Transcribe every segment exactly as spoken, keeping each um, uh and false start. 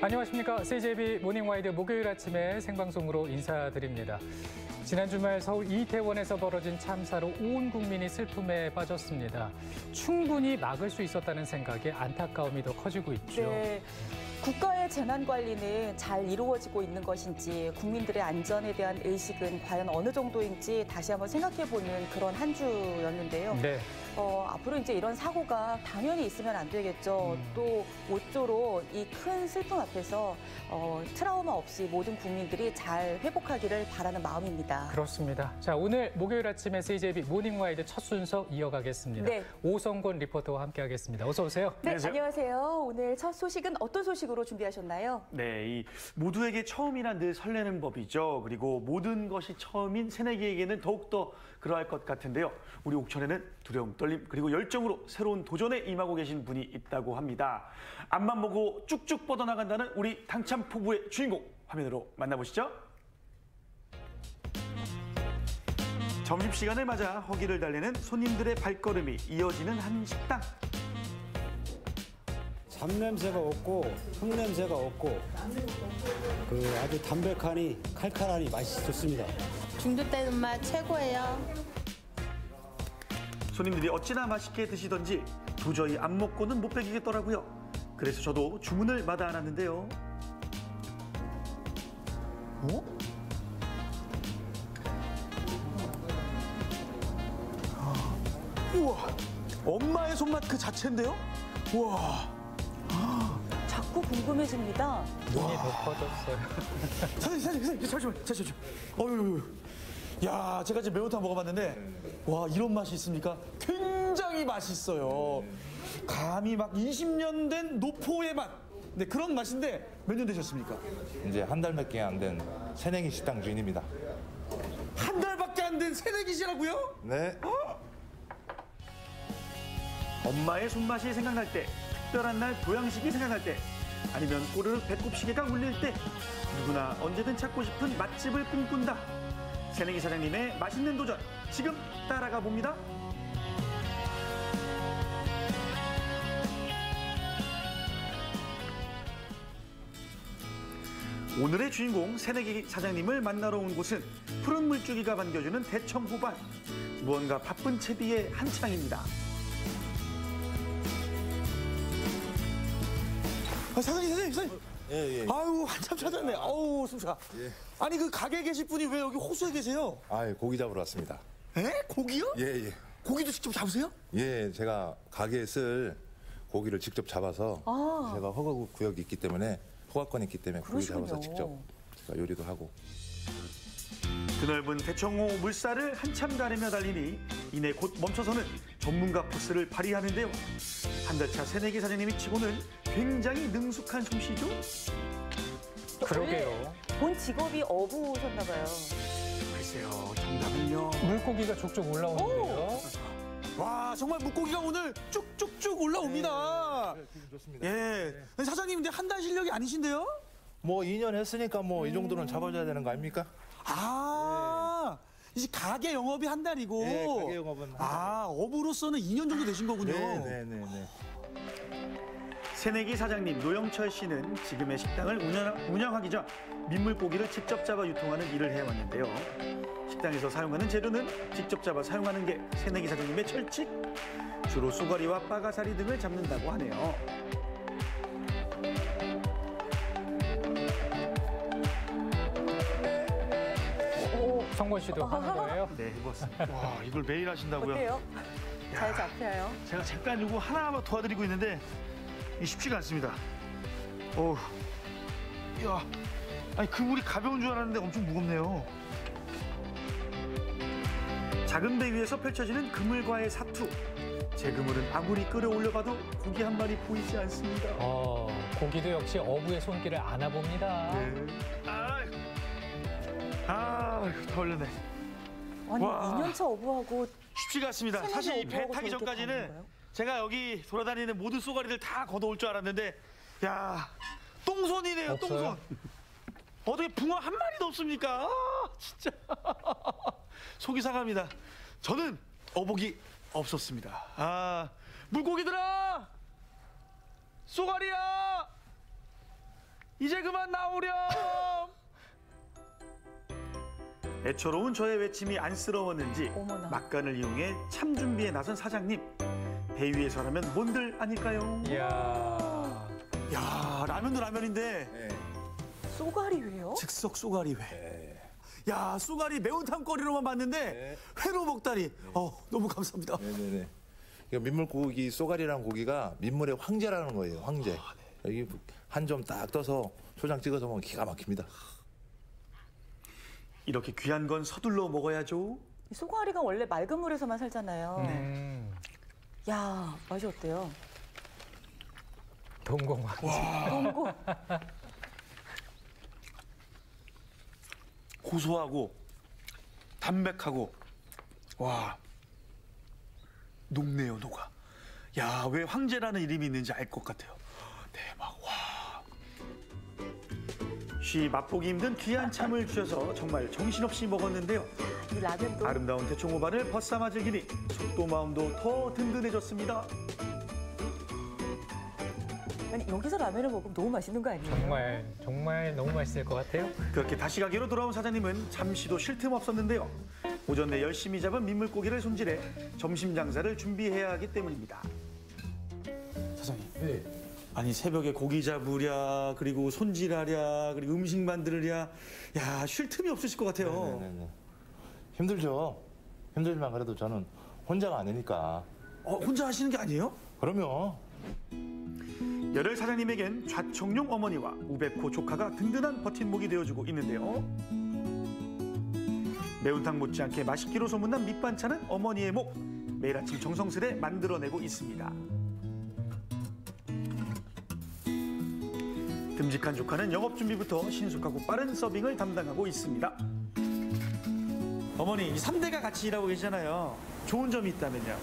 안녕하십니까. 씨제이비 모닝와이드 목요일 아침에 생방송으로 인사드립니다. 지난 주말 서울 이태원에서 벌어진 참사로 온 국민이 슬픔에 빠졌습니다. 충분히 막을 수 있었다는 생각에 안타까움이 더 커지고 있죠. 네. 국가의 재난관리는 잘 이루어지고 있는 것인지, 국민들의 안전에 대한 의식은 과연 어느 정도인지 다시 한번 생각해보는 그런 한 주였는데요. 네. 어, 앞으로 이제 이런 사고가 당연히 있으면 안 되겠죠. 음. 또 모쪼록 이 큰 슬픔 앞에서 어, 트라우마 없이 모든 국민들이 잘 회복하기를 바라는 마음입니다. 그렇습니다. 자, 오늘 목요일 아침에 씨제이비 모닝와이드 첫 순서 이어가겠습니다. 네. 오성권 리포터와 함께하겠습니다. 어서 오세요. 네, 안녕하세요. 안녕하세요. 오늘 첫 소식은 어떤 소식으로 준비하셨나요? 네, 이 모두에게 처음이란 늘 설레는 법이죠. 그리고 모든 것이 처음인 새내기에게는 더욱더 그러할 것 같은데요. 우리 옥천에는 두려움, 떨림, 그리고 열정으로 새로운 도전에 임하고 계신 분이 있다고 합니다. 앞만 보고 쭉쭉 뻗어나간다는 우리 당찬 포부의 주인공, 화면으로 만나보시죠. 점심시간을 맞아 허기를 달래는 손님들의 발걸음이 이어지는 한 식당. 잡냄새가 없고 흙냄새가 없고 그 아주 담백하니 칼칼하니 맛이 좋습니다. 중독되는 맛 최고예요. 손님들이 어찌나 맛있게 드시던지 도저히 안 먹고는 못 배기겠더라고요. 그래서 저도 주문을 받아 안았는데요. 어? 우와, 엄마의 손맛 그 자체인데요? 우와. 자꾸 궁금해집니다. 눈이 더 커졌어요. 사장님, 사장님, 사장님, 잠시만, 잠시만. 어휴, 야, 제가 지금 매운탕 먹어봤는데, 와, 이런 맛이 있습니까? 굉장히 맛있어요. 감이 막 이십 년 된 노포의 맛. 네, 그런 맛인데 몇 년 되셨습니까? 이제 한 달밖에 안 된 새내기 식당 주인입니다. 한 달밖에 안 된 새내기시라고요? 네. 어? 엄마의 손맛이 생각날 때, 특별한 날 보양식이 생각날 때, 아니면 꼬르륵 배꼽시계가 울릴 때, 누구나 언제든 찾고 싶은 맛집을 꿈꾼다. 새내기 사장님의 맛있는 도전, 지금 따라가 봅니다. 오늘의 주인공 새내기 사장님을 만나러 온 곳은 푸른 물줄기가 반겨주는 대청 호반. 무언가 바쁜 채비의 한창입니다. 아, 사장님, 사장님, 사장님. 예, 예. 아유, 한참 찾았네. 아우, 숨차. 예. 아니, 그 가게에 계실 분이 왜 여기 호수에 계세요? 아, 고기 잡으러 왔습니다. 에? 고기요? 예, 예. 고기도 직접 잡으세요? 예, 제가 가게에 쓸 고기를 직접 잡아서 아. 제가 허가 구역이 있기 때문에 허가권이 있기 때문에 그러시군요. 고기 잡아서 직접 제가 요리도 하고. 드넓은 대청호 물살을 한참 가르며 달리니 이내 곧 멈춰서는 전문가 포스를 발휘하는데요. 한 달 차 새내기 사장님이 치고는 굉장히 능숙한 솜씨죠? 그러게요. 본 직업이 어부셨나 봐요. 글쎄요, 정답은요. 물고기가 족족 올라오는데요. 와, 정말 물고기가 오늘 쭉쭉쭉 올라옵니다. 네, 기분 좋습니다. 예. 사장님, 근데 한 달 실력이 아니신데요? 뭐 이 년 했으니까 뭐 이 정도는 잡아줘야 되는 거 아닙니까? 아, 이제 가게 영업이 한 달이고. 네, 가게 영업은 한 아, 어부로서는 이 년 정도 되신 거군요. 네, 네, 네, 네. 새내기 사장님 노영철 씨는 지금의 식당을 운영, 운영하기 전 민물고기를 직접 잡아 유통하는 일을 해왔는데요. 식당에서 사용하는 재료는 직접 잡아 사용하는 게 새내기 사장님의 철칙. 주로 쏘가리와 빠가사리 등을 잡는다고 하네요. 성권 씨도 하는 거예요? 네, 해봤습니다. 와, 이걸 매일 하신다고요? 어때요? 잘 잡혀요? 제가 잠깐 이거 하나하나 도와드리고 있는데 이게 쉽지가 않습니다. 어우, 이야, 아니 그물이 가벼운 줄 알았는데 엄청 무겁네요. 작은 배 위에서 펼쳐지는 그물과의 사투. 제 그물은 아무리 끌어올려봐도 고기 한 마리 보이지 않습니다. 어, 고기도 역시 어부의 손길을 아나봅니다. 네. 아, 아, 다 올렸네. 아니, 와. 이 년 차 어부하고 쉽지가 않습니다. 새내기 사실 이 배 어부하고 타기 저렇게 가는 전까지는 거예요? 제가 여기 돌아다니는 모든 쏘가리들 다 걷어올 줄 알았는데, 야, 똥손이네요, 없어요? 똥손. 어떻게 붕어 한 마리도 없습니까? 아, 진짜. 속이 상합니다. 저는 어복이 없었습니다. 아, 물고기들아! 쏘가리야! 이제 그만 나오렴. 애처로운 저의 외침이 안쓰러웠는지 어머나. 막간을 이용해 참 준비에 나선 사장님. 배 위에서라면 뭔들 아닐까요? 이야. 야, 라면도 라면인데 네. 쏘가리회요? 즉석 쏘가리 회. 네. 야, 쏘가리 매운탕거리로만 봤는데 네. 회로 먹다니. 어, 너무 감사합니다. 네네네. 이거 민물고기 쏘가리라는 고기가 민물의 황제라는 거예요. 황제. 여기 한 점 딱 떠서 초장 찍어서 먹으면 기가 막힙니다. 이렇게 귀한 건 서둘러 먹어야죠. 이 쏘가리가 원래 맑은 물에서만 살잖아요. 음, 야, 맛이 어때요? 동공 황제. 동고. 고소하고 담백하고 와 녹네요, 녹아. 야, 왜 황제라는 이름이 있는지 알 것 같아요. 대박. 와. 쉬 맛보기 힘든 귀한 참을 주셔서 정말 정신없이 먹었는데요. 이 라면도 아름다운 대청호반을 벗삼아 즐기니 속도 마음도 더 든든해졌습니다. 아니, 여기서 라면을 먹으면 너무 맛있는 거 아니에요? 정말 정말 너무 맛있을 것 같아요. 그렇게 다시 가게로 돌아온 사장님은 잠시도 쉴 틈 없었는데요. 오전 내 열심히 잡은 민물고기를 손질해 점심 장사를 준비해야 하기 때문입니다. 사장님. 네. 아니, 새벽에 고기 잡으랴, 그리고 손질하랴, 그리고 음식 만들으랴. 야, 쉴 틈이 없으실 것 같아요. 네네네. 힘들죠. 힘들지만 그래도 저는 혼자가 아니니까. 어, 혼자 하시는 게 아니에요? 그럼요. 열혈 사장님에겐 좌청룡 어머니와 우백호 조카가 든든한 버팀목이 되어주고 있는데요. 매운탕 못지않게 맛있기로 소문난 밑반찬은 어머니의 목. 매일 아침 정성스레 만들어내고 있습니다. 듬직한 조카는 영업 준비부터 신속하고 빠른 서빙을 담당하고 있습니다. 어머니, 삼 대가 같이 일하고 계시잖아요. 좋은 점이 있다면요?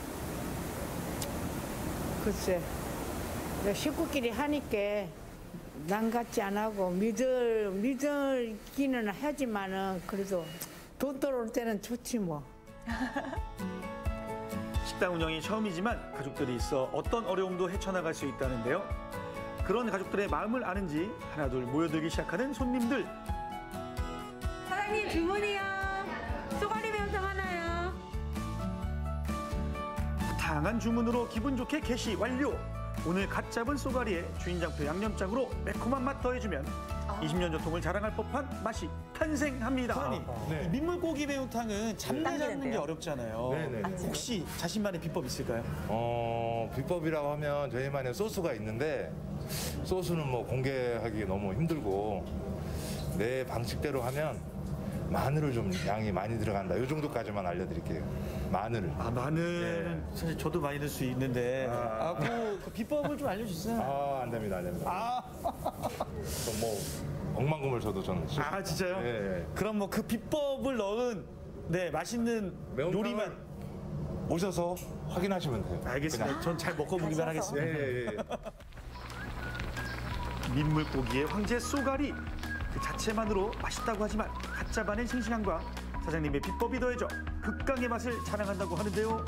글쎄, 식구끼리 하니까 남 같지 안 하고 믿을, 믿을기는 하지만은 그래도 돈 들어올 때는 좋지 뭐. 식당 운영이 처음이지만 가족들이 있어 어떤 어려움도 헤쳐나갈 수 있다는데요. 그런 가족들의 마음을 아는지 하나둘 모여들기 시작하는 손님들. 사장님 주문이요. 쏘가리 매운탕 하나요. 다양한 주문으로 기분 좋게 개시 완료. 오늘 갓 잡은 쏘가리에 주인장표 양념장으로 매콤한 맛 더해주면 이십 년 전통을 자랑할 법한 맛이 탄생합니다. 사장님, 네. 이 민물고기 매운탕은 잡내 잡는 게 당기는데요. 어렵잖아요. 네네. 혹시 자신만의 비법 있을까요? 어, 비법이라고 하면 저희만의 소스가 있는데 소스는 뭐 공개하기 너무 힘들고 내 방식대로 하면 마늘을 좀 양이 많이 들어간다. 이 정도까지만 알려드릴게요. 마늘을. 아, 마늘 사실 저도 많이 넣을 수 있는데 아. 아, 그, 그 비법을 좀 알려주세요. 아, 안 됩니다, 안 됩니다. 아, 그럼 뭐 억만금을 줘도 저는 싫- 아 진짜요? 예, 예. 그럼 뭐 그 비법을 넣은 네 맛있는 매운탕을 요리만 오셔서 확인하시면 돼요. 알겠습니다. 전 잘 먹어보기만 가셔서. 하겠습니다. 예, 예, 예. 민물고기의 황제 쏘가리 그 자체만으로 맛있다고 하지만 갓 잡아낸 싱싱함과 사장님의 비법이 더해져 극강의 맛을 자랑한다고 하는데요.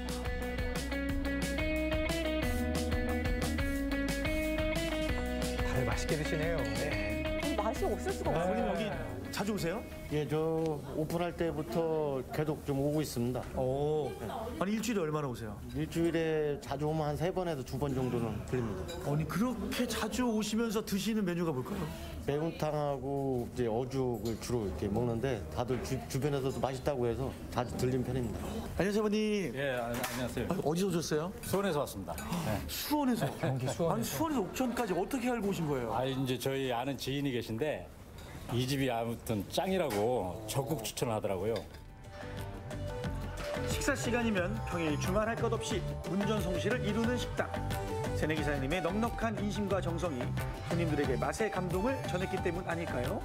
다들 맛있게 드시네요. 이 맛이 없을 수가 없어요. 아버님 여기 자주 오세요? 예, 저 오픈할 때부터 계속 좀 오고 있습니다. 오, 아니 일주일에 얼마나 오세요? 일주일에 자주 오면 한 세 번에서 두 번 정도는 드립니다. 아니 그렇게 자주 오시면서 드시는 메뉴가 뭘까요? 매운탕하고 이제 어죽을 주로 이렇게 먹는데 다들 주, 주변에서도 맛있다고 해서 자주 들린 편입니다. 안녕하세요, 아버님. 예, 아, 안녕하세요. 아니, 어디서 오셨어요? 수원에서 왔습니다. 네. 수원에서. 경기 수원에서. 아니 수원에서 옥천까지 어떻게 알고 오신 거예요? 아, 이제 저희 아는 지인이 계신데 이 집이 아무튼 짱이라고 적극 추천을 하더라고요. 식사 시간이면 평일 주말 할 것 없이 운전성시를 이루는 식당. 새내기 사장님의 넉넉한 인심과 정성이 손님들에게 맛의 감동을 전했기 때문 아닐까요?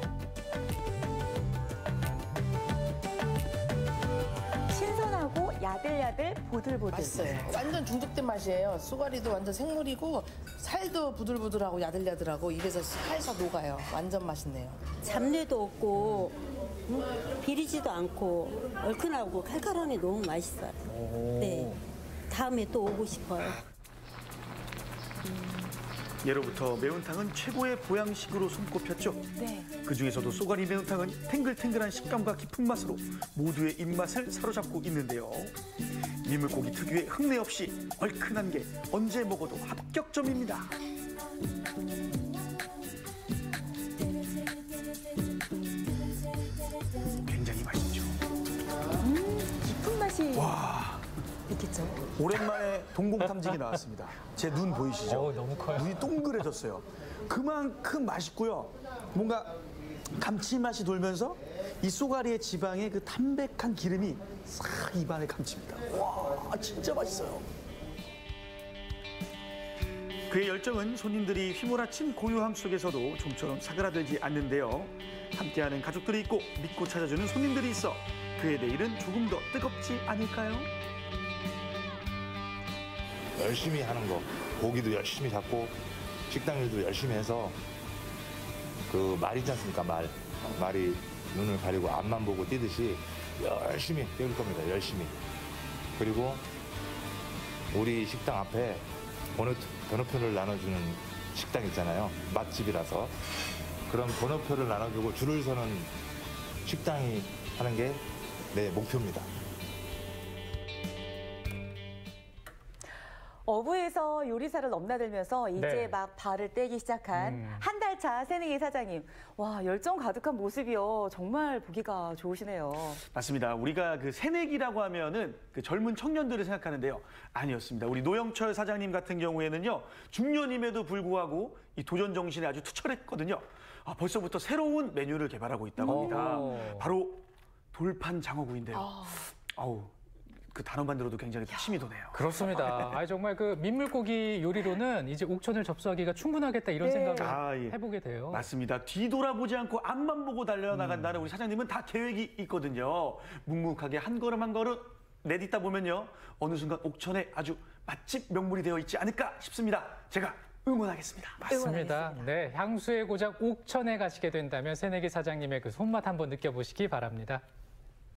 신선하고 야들야들 보들보들. 맛있어요. 완전 중독된 맛이에요. 쏘가리도 완전 생물이고 살도 부들부들하고 야들야들하고 입에서 살살 녹아요. 완전 맛있네요. 잡내도 없고 음, 비리지도 않고 얼큰하고 칼칼하니 너무 맛있어요. 네, 다음에 또 오고 싶어요. 예로부터 매운탕은 최고의 보양식으로 손꼽혔죠. 네. 그중에서도 쏘가리 매운탕은 탱글탱글한 식감과 깊은 맛으로 모두의 입맛을 사로잡고 있는데요. 민물고기 특유의 흙내 없이 얼큰한 게 언제 먹어도 합격점입니다. 굉장히 맛있죠. 음, 깊은 맛이 와. 있겠죠. 오랜만에 동공탐지기 나왔습니다. 제 눈 보이시죠? 어, 너무 커요. 눈이 동그래졌어요. 그만큼 맛있고요. 뭔가 감칠맛이 돌면서 이 쏘가리의 지방의 그 담백한 기름이 싹 입안에 감칩니다. 와, 진짜 맛있어요. 그의 열정은 손님들이 휘몰아친 고요함 속에서도 좀처럼 사그라들지 않는데요. 함께하는 가족들이 있고 믿고 찾아주는 손님들이 있어 그의 내일은 조금 더 뜨겁지 않을까요? 열심히 하는 거, 고기도 열심히 잡고 식당 일도 열심히 해서 그 말 있지 않습니까? 말. 말이 눈을 가리고 앞만 보고 뛰듯이 열심히 뛰을 겁니다. 열심히. 그리고 우리 식당 앞에 번호, 번호표를 나눠주는 식당 있잖아요. 맛집이라서. 그런 번호표를 나눠주고 줄을 서는 식당이 하는 게 내 목표입니다. 어부에서 요리사를 넘나들면서 이제 네. 막 발을 떼기 시작한 음. 한 달 차 새내기 사장님. 와, 열정 가득한 모습이요. 정말 보기가 좋으시네요. 맞습니다. 우리가 그 새내기라고 하면은 그 젊은 청년들을 생각하는데요. 아니었습니다. 우리 노영철 사장님 같은 경우에는요. 중년임에도 불구하고 이 도전 정신에 아주 투철했거든요. 아, 벌써부터 새로운 메뉴를 개발하고 있다고 합니다. 오. 바로 돌판 장어구이인데요. 아. 아우. 그 단어만 들어도 굉장히 침이 도네요. 그렇습니다. 아, 정말 그 민물고기 요리로는 이제 옥천을 접수하기가 충분하겠다 이런 네. 생각을 아, 예. 해보게 돼요. 맞습니다. 뒤돌아보지 않고 앞만 보고 달려나간다는 음. 우리 사장님은 다 계획이 있거든요. 묵묵하게 한 걸음 한 걸음 내딛다 보면요. 어느 순간 옥천에 아주 맛집 명물이 되어 있지 않을까 싶습니다. 제가 응원하겠습니다. 맞습니다. 응원하겠습니다. 네, 향수의 고장 옥천에 가시게 된다면 새내기 사장님의 그 손맛 한번 느껴보시기 바랍니다.